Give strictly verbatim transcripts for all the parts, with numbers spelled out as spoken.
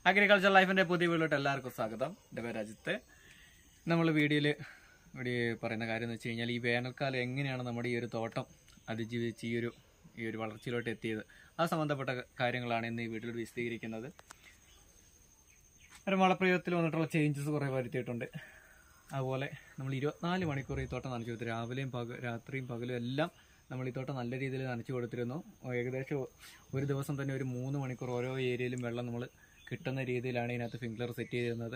Agriculture ലൈഫിന്റെ പുതിയ വീട്ടിലോട്ട് എല്ലാവർക്കും സ്വാഗതം. എൻ്റെ പേര് അജിത്ത്. നമ്മൾ വീഡിയോയിൽ ഇവിടെ പറയുന്ന കാര്യം എന്ന് വെച്ച് കഴിഞ്ഞാൽ ഈ വേനൽക്കാലം എങ്ങനെയാണ് നമ്മുടെ ഈ ഒരു തോട്ടം അതിജീവിച്ച് ഈ ഒരു ഈ ഒരു വളർച്ചയിലോട്ട് എത്തിയത്, ആ സംബന്ധപ്പെട്ട കാര്യങ്ങളാണ് ഇന്ന് ഈ വീഡിയോയിൽ വിശദീകരിക്കുന്നത്. ഒരു വളപ്രയോഗത്തിൽ വന്നിട്ടുള്ള ചേഞ്ചസ് കുറേ വരുത്തിയിട്ടുണ്ട്. അതുപോലെ നമ്മൾ ഇരുപത്തിനാല് മണിക്കൂർ ഈ തോട്ടം നനച്ചു കൊടുത്തു. രാവിലെയും പക രാത്രിയും പകലും എല്ലാം നമ്മൾ ഈ തോട്ടം നല്ല രീതിയിൽ നനച്ചു കൊടുത്തിരുന്നു. ഏകദേശം ഒരു ദിവസം തന്നെ ഒരു മൂന്ന് മണിക്കൂർ ഓരോ ഏരിയയിലും വെള്ളം നമ്മൾ കിട്ടുന്ന രീതിയിലാണ് ഇതിനകത്ത് ഫിംഗ്ലർ സെറ്റ് ചെയ്തിരുന്നത്.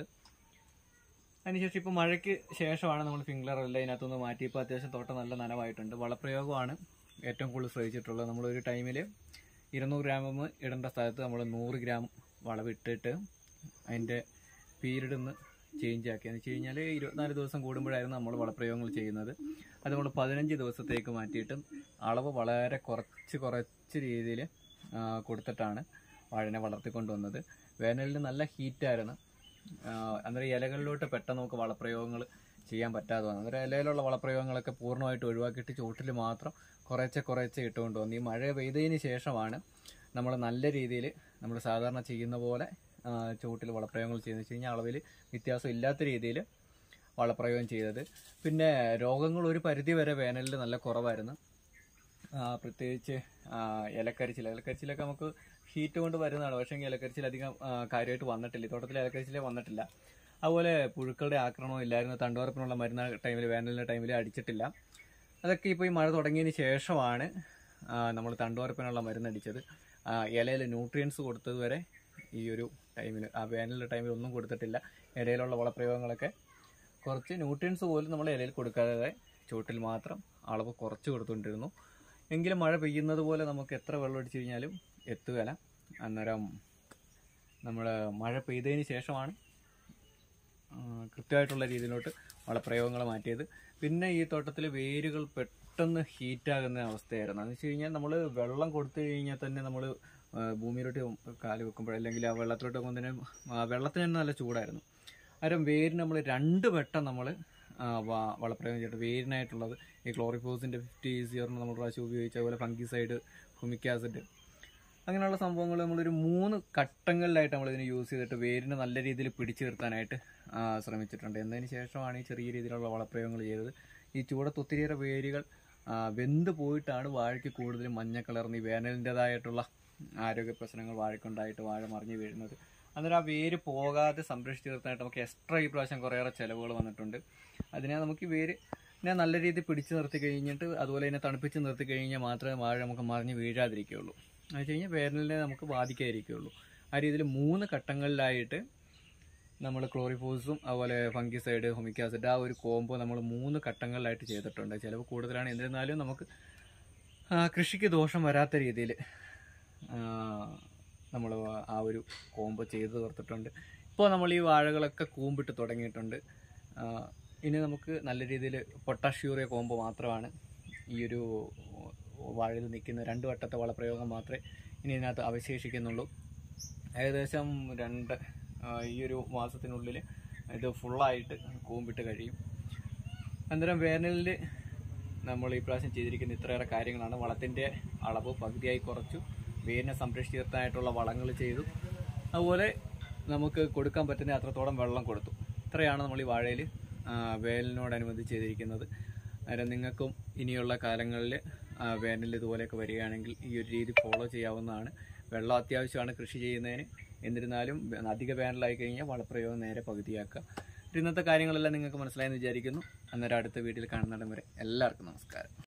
അതിനുശേഷം ഇപ്പോൾ മഴയ്ക്ക് ശേഷമാണ് നമ്മൾ ഫിംഗ്ലർ എല്ലാം ഇതിനകത്തുനിന്ന് മാറ്റി. ഇപ്പോൾ അത്യാവശ്യം തോട്ടം നല്ല നനവായിട്ടുണ്ട്. വളപ്രയോഗമാണ് ഏറ്റവും കൂടുതൽ ശ്രദ്ധിച്ചിട്ടുള്ളത്. നമ്മളൊരു ടൈമിൽ ഇരുന്നൂറ് ഗ്രാം ഇടേണ്ട സ്ഥലത്ത് നമ്മൾ നൂറ് ഗ്രാം വളവിട്ടിട്ട് അതിൻ്റെ പീരീഡ് ഒന്ന് ചേഞ്ച് ആക്കി. എന്ന് വെച്ച് കഴിഞ്ഞാൽ ഇരുപത്തിനാല് ദിവസം കൂടുമ്പോഴായിരുന്നു നമ്മൾ വളപ്രയോഗങ്ങൾ ചെയ്യുന്നത്. അത് നമ്മൾ പതിനഞ്ച് ദിവസത്തേക്ക് മാറ്റിയിട്ട് അളവ് വളരെ കുറച്ച് കുറച്ച് രീതിയിൽ കൊടുത്തിട്ടാണ് വാഴനെ വളർത്തിക്കൊണ്ടുവന്നത്. വേനലിൽ നല്ല ഹീറ്റായിരുന്നു. അന്നേരം ഇലകളിലോട്ട് പെട്ടെന്ന് നമുക്ക് വളപ്രയോഗങ്ങൾ ചെയ്യാൻ പറ്റാതെ വന്നു. അന്നേരം ഇലയിലുള്ള വളപ്രയോഗങ്ങളൊക്കെ പൂർണ്ണമായിട്ട് ഒഴിവാക്കിയിട്ട് ചുവട്ടിൽ മാത്രം കുറേശ്ശെ കുറേശ്ശെ ഇട്ടുകൊണ്ട് വന്നു. ഈ മഴ പെയ്തതിന് ശേഷമാണ് നമ്മൾ നല്ല രീതിയിൽ നമ്മൾ സാധാരണ ചെയ്യുന്ന പോലെ ചുവട്ടിൽ വളപ്രയോഗങ്ങൾ ചെയ്യുന്നത് വെച്ച് കഴിഞ്ഞാൽ അളവിൽ വ്യത്യാസം ഇല്ലാത്ത രീതിയിൽ വളപ്രയോഗം ചെയ്തത്. പിന്നെ രോഗങ്ങൾ ഒരു പരിധി വരെ വേനലിൽ നല്ല കുറവായിരുന്നു. പ്രത്യേകിച്ച് ഇലക്കരിച്ചിൽ ഇലക്കരിച്ചിലൊക്കെ നമുക്ക് ഹീറ്റ് കൊണ്ട് വരുന്നതാണ്. പക്ഷേ ഇലക്കരിച്ചിൽ അധികം കാര്യമായിട്ട് വന്നിട്ടില്ല. ഈ തോട്ടത്തിൽ ഇലക്കരിച്ചിലേ വന്നിട്ടില്ല. അതുപോലെ പുഴുക്കളുടെ ആക്രമണം ഇല്ലായിരുന്നു. തണ്ടുവറപ്പിനുള്ള മരുന്ന് ടൈമിൽ വേനലിൻ്റെ ടൈമിൽ അടിച്ചിട്ടില്ല. അതൊക്കെ ഇപ്പോൾ ഈ മഴ തുടങ്ങിയതിന് ശേഷമാണ് നമ്മൾ തണ്ടുവറപ്പിനുള്ള മരുന്നടിച്ചത്. ഇലയിൽ ന്യൂട്രിയൻസ് കൊടുത്തത് വരെ ഈ ഒരു ടൈമിൽ ആ വേനലിൻ്റെ ടൈമിൽ ഒന്നും കൊടുത്തിട്ടില്ല. ഇലയിലുള്ള വളപ്രയോഗങ്ങളൊക്കെ കുറച്ച് ന്യൂട്രിയൻസ് പോലും നമ്മൾ ഇലയിൽ കൊടുക്കാതെ ചുവട്ടിൽ മാത്രം അളവ് കുറച്ച് കൊടുത്തുകൊണ്ടിരുന്നു. എങ്കിലും മഴ പെയ്യുന്നത് പോലെ നമുക്ക് എത്ര വെള്ളം അടിച്ചു കഴിഞ്ഞാലും എത്തുകയില്ല. അന്നേരം നമ്മൾ മഴ പെയ്തതിന് ശേഷമാണ് കൃത്യമായിട്ടുള്ള രീതിയിലോട്ട് വളപ്രയോഗങ്ങൾ മാറ്റിയത്. പിന്നെ ഈ തോട്ടത്തിൽ വേരുകൾ പെട്ടെന്ന് ഹീറ്റാകുന്ന അവസ്ഥയായിരുന്നു. എന്ന് വെച്ച് കഴിഞ്ഞാൽ നമ്മൾ വെള്ളം കൊടുത്തു കഴിഞ്ഞാൽ തന്നെ നമ്മൾ ഭൂമിയിലോട്ട് കാല് വെക്കുമ്പോൾ അല്ലെങ്കിൽ ആ വെള്ളത്തിലോട്ട് വെക്കുമ്പോൾ വെള്ളത്തിന് തന്നെ നല്ല ചൂടായിരുന്നു. അന്നേരം വേരിന് നമ്മൾ രണ്ട് വട്ടം നമ്മൾ വളപ്രയോഗം ചെയ്തിട്ട് വേരിനായിട്ടുള്ളത് ഈ ക്ലോറിഫോസിൻ്റെ ഫിഫ്റ്റി സീറോ നമ്മൾ പ്രാവശ്യം ഉപയോഗിച്ച അതുപോലെ ഫംഗിസൈഡ്, ഹ്യൂമിക് ആസിഡ് അങ്ങനെയുള്ള സംഭവങ്ങൾ നമ്മളൊരു മൂന്ന് ഘട്ടങ്ങളിലായിട്ട് നമ്മളിതിന് യൂസ് ചെയ്തിട്ട് വേരിനെ നല്ല രീതിയിൽ പിടിച്ചു നിർത്താനായിട്ട് ശ്രമിച്ചിട്ടുണ്ട്. എന്നതിന് ശേഷമാണ് ഈ ചെറിയ രീതിയിലുള്ള വളപ്രയോഗങ്ങൾ ചെയ്തത്. ഈ ചൂടത്ത് ഒത്തിരിയേറെ വേരുകൾ വെന്ത് പോയിട്ടാണ് വാഴയ്ക്ക് കൂടുതലും മഞ്ഞ കളർന്ന് ഈ വേനലിൻ്റെതായിട്ടുള്ള ആരോഗ്യ പ്രശ്നങ്ങൾ വാഴയ്ക്കുണ്ടായിട്ട് വാഴ മറിഞ്ഞു വീഴുന്നത്. അന്നേരം ആ വേര് പോകാതെ സംരക്ഷിച്ച് നിർത്താനായിട്ട് നമുക്ക് എക്സ്ട്രാ ഈ പ്രാവശ്യം കുറേയേറെ ചിലവുകൾ വന്നിട്ടുണ്ട്. അതിനെ നമുക്ക് ഈ വേര് ഇതിനെ നല്ല രീതിയിൽ പിടിച്ചു നിർത്തി കഴിഞ്ഞിട്ട് അതുപോലെ ഇതിനെ തണുപ്പിച്ച് നിർത്തി കഴിഞ്ഞാൽ മാത്രമേ വാഴ നമുക്ക് മറിഞ്ഞ് വീഴാതിരിക്കുകയുള്ളൂ. എന്ന് വെച്ച് കഴിഞ്ഞാൽ വേനലിനെ നമുക്ക് ബാധിക്കാതിരിക്കുകയുള്ളൂ. ആ രീതിയിൽ മൂന്ന് ഘട്ടങ്ങളിലായിട്ട് നമ്മൾ ക്ലോറിഫോസും അതുപോലെ ഫംഗിസൈഡ്, ഹ്യൂമിക് ആസിഡ് ആ ഒരു കോംബോ നമ്മൾ മൂന്ന് ഘട്ടങ്ങളിലായിട്ട് ചെയ്തിട്ടുണ്ട്. ചിലവ് കൂടുതലാണ്. എന്നിരുന്നാലും നമുക്ക് കൃഷിക്ക് ദോഷം വരാത്ത രീതിയിൽ നമ്മൾ ആ ഒരു കോംബോ ചെയ്ത് തീർത്തിട്ടുണ്ട്. ഇപ്പോൾ നമ്മൾ ഈ വാഴകളൊക്കെ കൂമ്പിട്ട് തുടങ്ങിയിട്ടുണ്ട്. ഇനി നമുക്ക് നല്ല രീതിയിൽ പൊട്ടാഷ്യൂറിയ കോംബോ മാത്രമാണ് ഈ ഒരു വാഴയിൽ നിൽക്കുന്ന രണ്ട് വട്ടത്തെ വളപ്രയോഗം മാത്രമേ ഇനി ഇതിനകത്ത് അവശേഷിക്കുന്നുള്ളൂ. ഏകദേശം രണ്ട് ഈ ഒരു മാസത്തിനുള്ളിൽ ഇത് ഫുള്ളായിട്ട് കൂമ്പിട്ട് കഴിയും. അന്നേരം വേനലിൽ നമ്മൾ ഈ പ്രാവശ്യം ചെയ്തിരിക്കുന്ന ഇത്രയേറെ കാര്യങ്ങളാണ്. വളത്തിൻ്റെ അളവ് പകുതിയായി കുറച്ചു, വേരിനെ സംരക്ഷിച്ച് നിർത്താനായിട്ടുള്ള വളങ്ങൾ ചെയ്തു, അതുപോലെ നമുക്ക് കൊടുക്കാൻ പറ്റുന്ന അത്രത്തോളം വെള്ളം കൊടുത്തു. ഇത്രയാണ് നമ്മൾ ഈ വാഴയിൽ വേനലിനോടനുബന്ധിച്ച് ചെയ്തിരിക്കുന്നത്. അന്നേരം നിങ്ങൾക്കും ഇനിയുള്ള കാലങ്ങളിൽ വേനൽ ഇതുപോലെയൊക്കെ വരികയാണെങ്കിൽ ഈ ഒരു രീതി ഫോളോ ചെയ്യാവുന്നതാണ്. വെള്ളം അത്യാവശ്യമാണ് കൃഷി ചെയ്യുന്നതിന്. എന്നിരുന്നാലും അധിക വേനലായി കഴിഞ്ഞാൽ വളപ്രയോഗം നേരെ പകുതിയാക്കുക. ഇന്നത്തെ കാര്യങ്ങളെല്ലാം നിങ്ങൾക്ക് മനസ്സിലായെന്ന് വിചാരിക്കുന്നു. അന്നേരം അടുത്ത വീഡിയോയിൽ കാണുന്നിടം വരെ എല്ലാവർക്കും നമസ്കാരം.